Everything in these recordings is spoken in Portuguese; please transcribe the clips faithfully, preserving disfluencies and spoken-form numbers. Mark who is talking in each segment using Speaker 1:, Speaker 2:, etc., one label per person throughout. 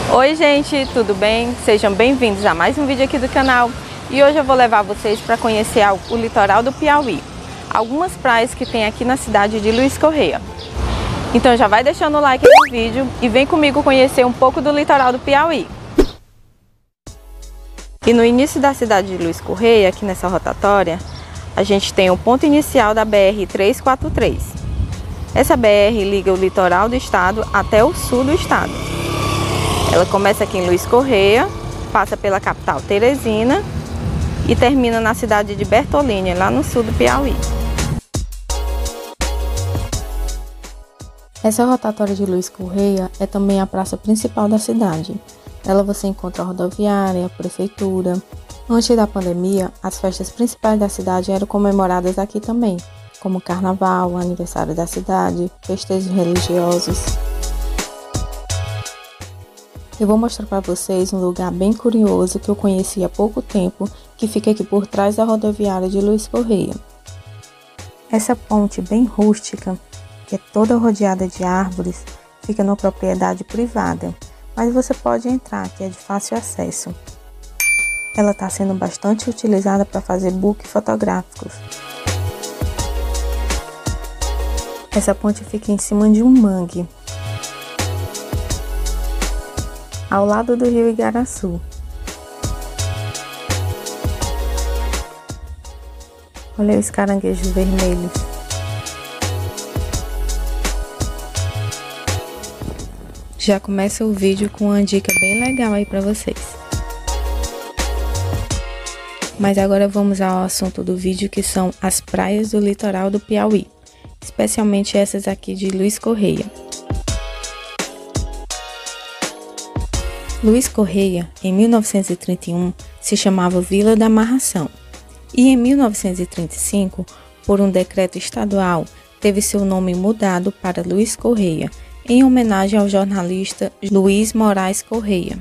Speaker 1: Oi gente, tudo bem? Sejam bem-vindos a mais um vídeo aqui do canal. E hoje eu vou levar vocês para conhecer o litoral do Piauí, algumas praias que tem aqui na cidade de Luiz Correia. Então já vai deixando o like no vídeo e vem comigo conhecer um pouco do litoral do Piauí. E no início da cidade de Luiz Correia, aqui nessa rotatória, a gente tem o ponto inicial da B R trezentos e quarenta e três. Essa B R liga o litoral do estado até o sul do estado. Ela começa aqui em Luiz Correia, passa pela capital Teresina e termina na cidade de Bertolínia, lá no sul do Piauí. Essa rotatória de Luiz Correia é também a praça principal da cidade. Nela você encontra a rodoviária, a prefeitura. Antes da pandemia, as festas principais da cidade eram comemoradas aqui também, como carnaval, aniversário da cidade, festejos religiosos. Eu vou mostrar para vocês um lugar bem curioso que eu conheci há pouco tempo, que fica aqui por trás da rodoviária de Luiz Correia. Essa ponte bem rústica, que é toda rodeada de árvores, fica numa propriedade privada, mas você pode entrar, que é de fácil acesso. Ela está sendo bastante utilizada para fazer book fotográficos. Essa ponte fica em cima de um mangue, ao lado do rio Igaraçu. Olha os caranguejos vermelhos. Já começa o vídeo com uma dica bem legal aí para vocês. Mas agora vamos ao assunto do vídeo, que são as praias do litoral do Piauí, especialmente essas aqui de Luiz Correia. Luiz Correia, em mil novecentos e trinta e um, se chamava Vila da Amarração e em mil novecentos e trinta e cinco, por um decreto estadual, teve seu nome mudado para Luiz Correia, em homenagem ao jornalista Luiz Moraes Correia.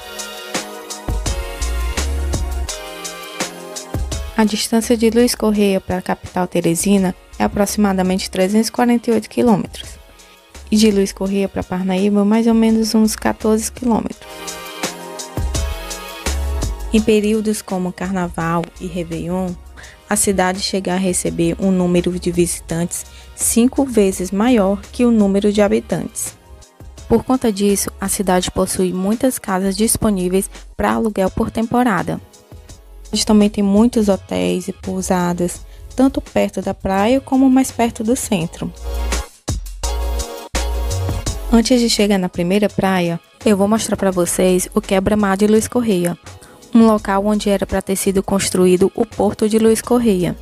Speaker 1: A distância de Luiz Correia para a capital Teresina é aproximadamente trezentos e quarenta e oito quilômetros. E de Luiz Correia para Parnaíba, mais ou menos uns quatorze quilômetros. Em períodos como Carnaval e Réveillon, a cidade chega a receber um número de visitantes cinco vezes maior que o número de habitantes. Por conta disso, a cidade possui muitas casas disponíveis para aluguel por temporada. A cidade também tem muitos hotéis e pousadas, tanto perto da praia como mais perto do centro. Antes de chegar na primeira praia, eu vou mostrar para vocês o quebra-mar de Luiz Correia, um local onde era para ter sido construído o Porto de Luiz Correia.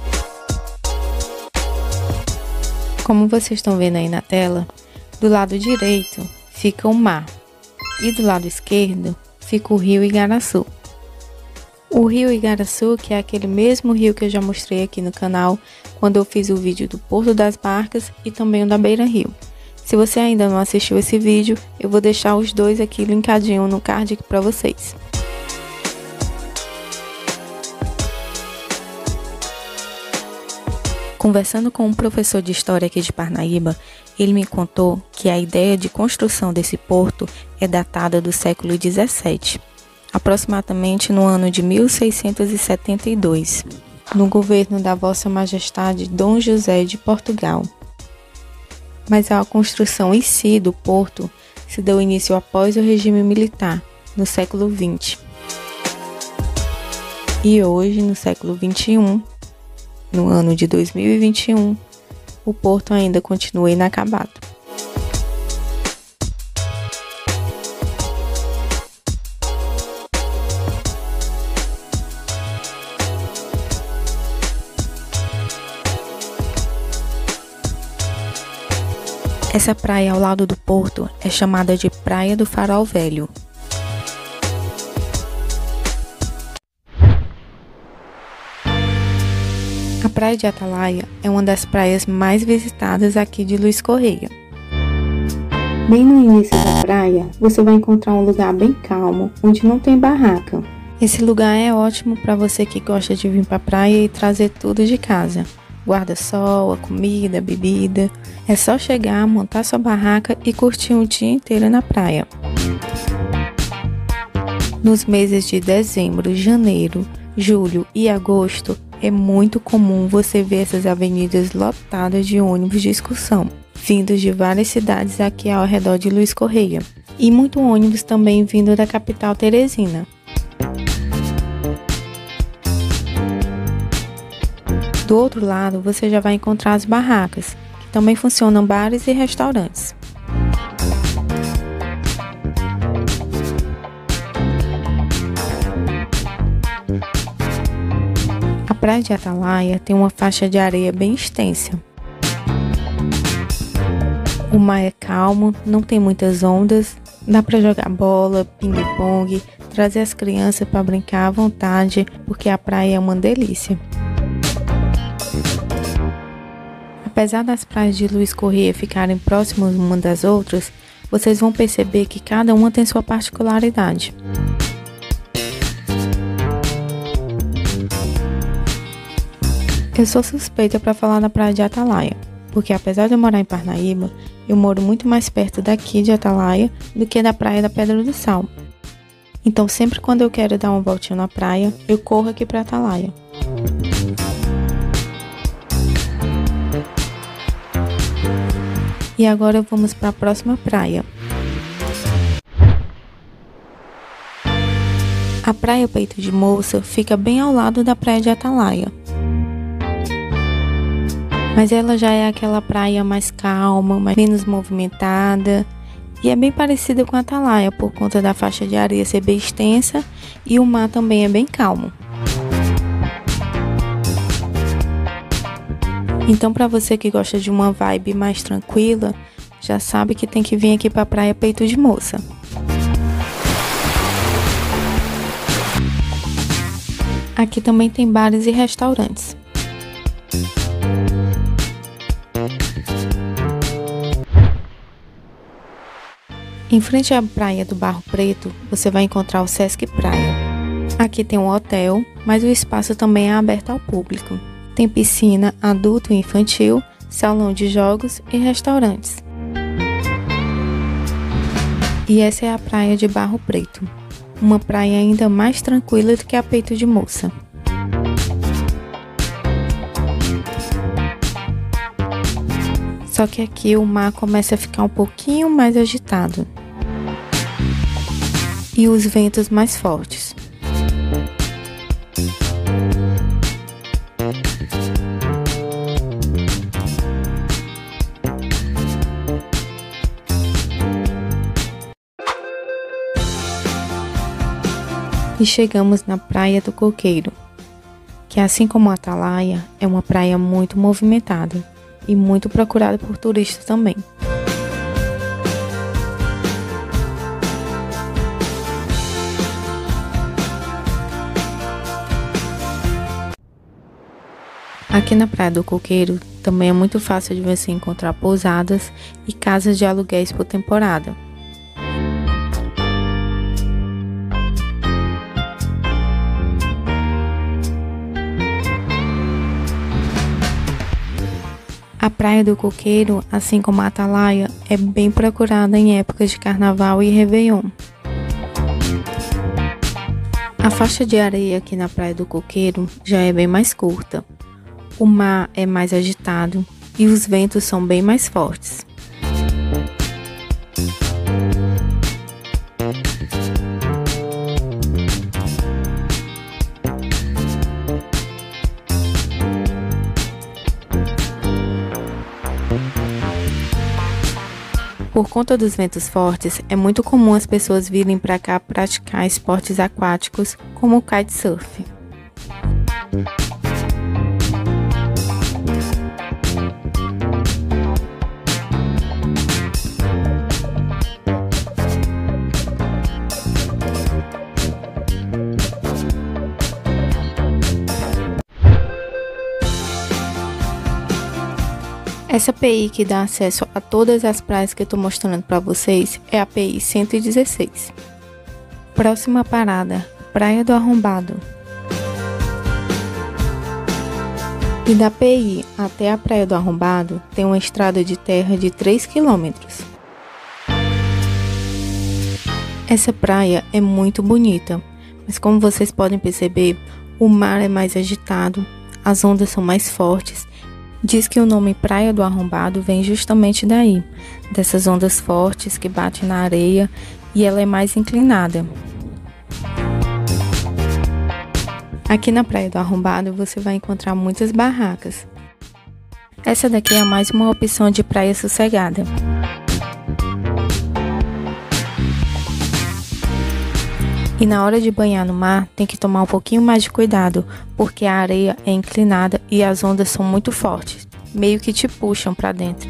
Speaker 1: Como vocês estão vendo aí na tela, do lado direito fica o mar e do lado esquerdo fica o rio Igaraçu. O rio Igaraçu, que é aquele mesmo rio que eu já mostrei aqui no canal quando eu fiz o vídeo do Porto das Barcas e também o da Beira Rio. Se você ainda não assistiu esse vídeo, eu vou deixar os dois aqui linkadinho no card para vocês. Conversando com um professor de história aqui de Parnaíba, ele me contou que a ideia de construção desse porto é datada do século dezessete, aproximadamente no ano de mil seiscentos e setenta e dois, no governo da Vossa Majestade Dom José de Portugal. Mas a construção em si do porto se deu início após o regime militar, no século vinte. E hoje, no século vinte e um, no ano de dois mil e vinte e um, o porto ainda continua inacabado. Essa praia ao lado do porto é chamada de Praia do Farol Velho. A Praia de Atalaia é uma das praias mais visitadas aqui de Luiz Correia. Bem no início da praia, você vai encontrar um lugar bem calmo, onde não tem barraca. Esse lugar é ótimo para você que gosta de vir para a praia e trazer tudo de casa. Guarda-sol, a comida, a bebida. É só chegar, montar sua barraca e curtir um dia inteiro na praia. Nos meses de dezembro, janeiro, julho e agosto, é muito comum você ver essas avenidas lotadas de ônibus de excursão, vindos de várias cidades aqui ao redor de Luiz Correia, e muito ônibus também vindo da capital Teresina. Do outro lado, você já vai encontrar as barracas, que também funcionam bares e restaurantes. A praia de Atalaia tem uma faixa de areia bem extensa. O mar é calmo, não tem muitas ondas, dá para jogar bola, ping-pong, trazer as crianças para brincar à vontade, porque a praia é uma delícia. Apesar das praias de Luiz Correia ficarem próximas uma das outras, vocês vão perceber que cada uma tem sua particularidade. Eu sou suspeita para falar da praia de Atalaia, porque apesar de eu morar em Parnaíba, eu moro muito mais perto daqui de Atalaia do que da praia da Pedra do Sal. Então sempre quando eu quero dar uma voltinha na praia, eu corro aqui para Atalaia. E agora vamos para a próxima praia. A praia Peito de Moça fica bem ao lado da praia de Atalaia. Mas ela já é aquela praia mais calma, menos movimentada, e é bem parecida com a Atalaia por conta da faixa de areia ser bem extensa e o mar também é bem calmo. Então, para você que gosta de uma vibe mais tranquila, já sabe que tem que vir aqui para a praia Peito de Moça. Aqui também tem bares e restaurantes. Em frente à praia do Barro Preto, você vai encontrar o Sesc Praia. Aqui tem um hotel, mas o espaço também é aberto ao público. Tem piscina adulto e infantil, salão de jogos e restaurantes. E essa é a praia de Barro Preto, uma praia ainda mais tranquila do que a Peito de Moça. Só que aqui o mar começa a ficar um pouquinho mais agitado. E os ventos mais fortes. E chegamos na Praia do Coqueiro, que assim como a Atalaia, é uma praia muito movimentada e muito procurada por turistas também. Aqui na Praia do Coqueiro também é muito fácil de você encontrar pousadas e casas de aluguéis por temporada. A Praia do Coqueiro, assim como a Atalaia, é bem procurada em épocas de Carnaval e Réveillon. A faixa de areia aqui na Praia do Coqueiro já é bem mais curta. O mar é mais agitado e os ventos são bem mais fortes. Por conta dos ventos fortes, é muito comum as pessoas virem para cá praticar esportes aquáticos como o kitesurf. Essa P I que dá acesso a todas as praias que eu estou mostrando para vocês é a P I cento e dezesseis. Próxima parada, Praia do Arrombado. E da P I até a Praia do Arrombado tem uma estrada de terra de três quilômetros. Essa praia é muito bonita, mas como vocês podem perceber, o mar é mais agitado, as ondas são mais fortes. Diz que o nome Praia do Arrombado vem justamente daí, dessas ondas fortes que batem na areia, e ela é mais inclinada. Aqui na Praia do Arrombado você vai encontrar muitas barracas. Essa daqui é mais uma opção de praia sossegada. E na hora de banhar no mar, tem que tomar um pouquinho mais de cuidado, porque a areia é inclinada e as ondas são muito fortes, meio que te puxam para dentro.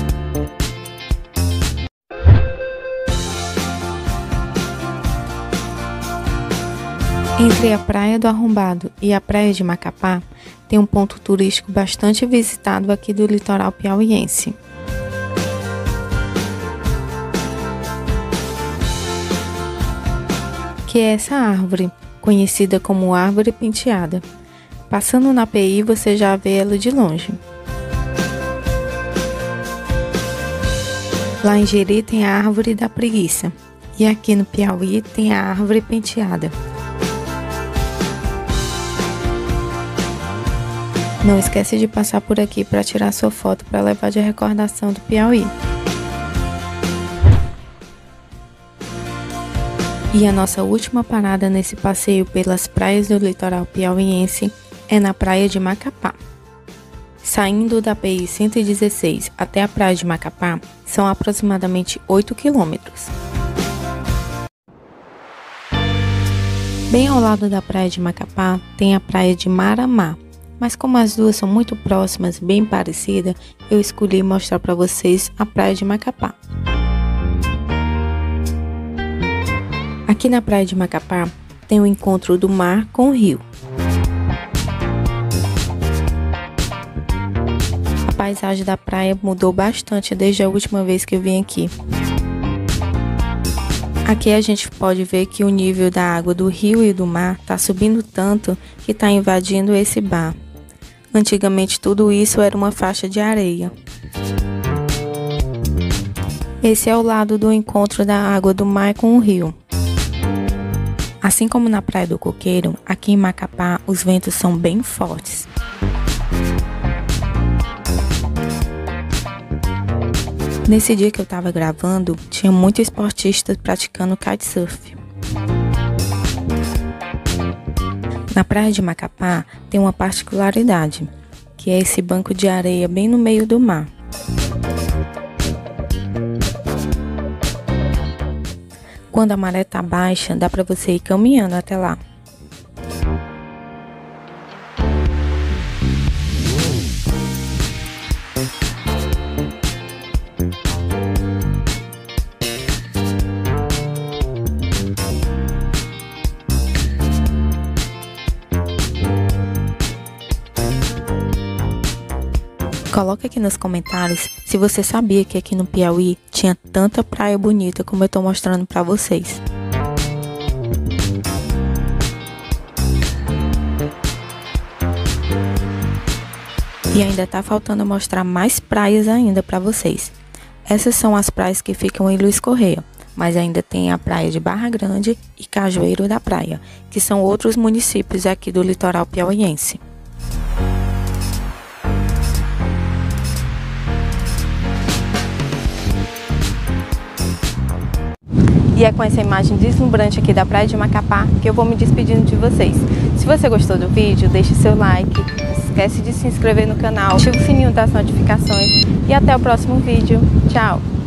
Speaker 1: Entre a Praia do Arrombado e a Praia de Macapá, tem um ponto turístico bastante visitado aqui do litoral piauiense. Que é essa árvore, conhecida como árvore penteada. Passando na P I, você já vê ela de longe. Lá em Jeri tem a árvore da preguiça, e aqui no Piauí tem a árvore penteada. Não esquece de passar por aqui para tirar sua foto para levar de recordação do Piauí. E a nossa última parada nesse passeio pelas praias do litoral piauiense é na Praia de Macapá. Saindo da P I cento e dezesseis até a Praia de Macapá, são aproximadamente oito quilômetros. Bem ao lado da Praia de Macapá tem a Praia de Maramá, mas como as duas são muito próximas, bem parecidas, eu escolhi mostrar para vocês a Praia de Macapá. Aqui na Praia de Macapá tem o encontro do mar com o rio. A paisagem da praia mudou bastante desde a última vez que eu vim aqui. Aqui a gente pode ver que o nível da água do rio e do mar está subindo tanto que está invadindo esse bar. Antigamente tudo isso era uma faixa de areia. Esse é o lado do encontro da água do mar com o rio. Assim como na Praia do Coqueiro, aqui em Macapá os ventos são bem fortes. Nesse dia que eu estava gravando, tinha muitos esportistas praticando kitesurf. Na Praia de Macapá tem uma particularidade, que é esse banco de areia bem no meio do mar. Quando a maré está baixa, dá para você ir caminhando até lá. Coloca aqui nos comentários se você sabia que aqui no Piauí tinha tanta praia bonita como eu estou mostrando para vocês. E ainda tá faltando mostrar mais praias ainda para vocês. Essas são as praias que ficam em Luiz Correia, mas ainda tem a praia de Barra Grande e Cajueiro da Praia, que são outros municípios aqui do litoral piauiense. E é com essa imagem deslumbrante aqui da Praia de Macapá que eu vou me despedindo de vocês. Se você gostou do vídeo, deixe seu like, não esquece de se inscrever no canal, ative o sininho das notificações e até o próximo vídeo. Tchau!